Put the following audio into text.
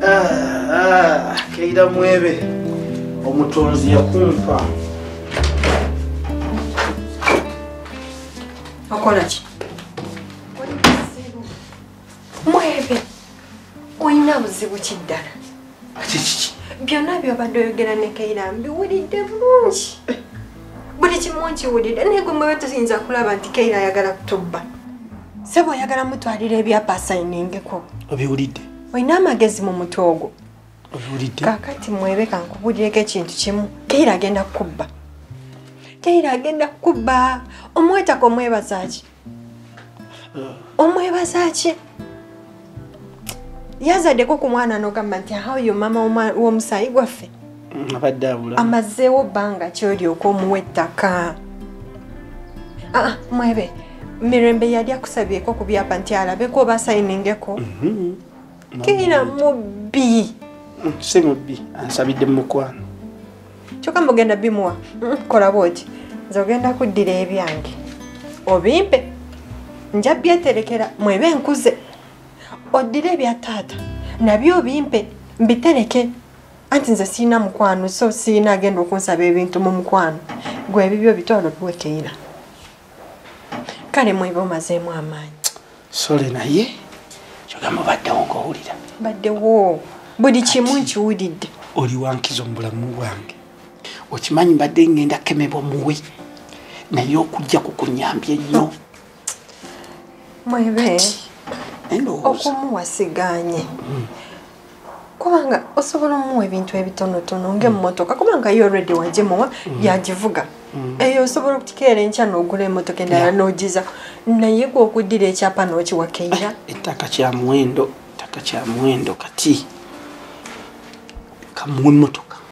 Keira mwebe omutonzi yakumpa. Okola ki? Mwebe oyina buzibu kiddala. Kiki? Byonna byobadde oyogera ne Keira mbiwulidde bulungi. Buli kimu nkiwulidde naye gwe mwebe tuyinza kulaba nti Keira ayagala kutubba. Sebo oyagala mutwalira ebyapa asayiningeko. Obiwulidde? Oyina amagezi mu mutwe ogwo. Obiwulidde? Kakati mwebe kankubulireko ekintu kimu. Keira agenda kukubba. Keira agenda kukubba. Omwetako omwebaza ki? Omwebaza ki? Yazaddeko ku mwana n'ogamba nti ahayo mama w'omusayi gwaffe. Abadde abula. Amazeewo bbanga kyolyoka omuwa ettaka. Mwebe Mirembe yali akusabyeko ku byapa nti alabeko oba asayiningeko. Keira mubbi. Si mubbi, ansabidde mu mukwano. Kyokka mugenda bimuwa. Kola bwoti. Nze ogenda kuddira ebyange. Obimpe. Nja byeterekera mwebe nkuze. Oddire ebya taata. Nabyo obimpe. Mbitereke. Anti nze siina mukwano so siina agenda okunsaba ebintu mu mukwano. Gwe ebibyo bitwalo biwe Keira. Kale mwebe omazeemu amaanyi. Sole naye kyogamba baddewo ng'owulira. Baddewo. Buli kimu nkiwulidde. Oli wankiza mu bulamu bwange. Okimanyi mbadde ngenda kemebwa muwe. Naye okujja kukunyambya ennyo. Mwebe okumuwasiganye. Kubanga osobola omuwa ebintu ebitonotono ng'emmotoka kubanga yo already wagimuwa yagivuga. Eyo osobola okutikeera enkya n'ogula emmotoka endala n'ogiza naye gwe okuddira ekyapa n'okiwa Keira. Ettaka kya muwendo kati kamuwe emmotoka.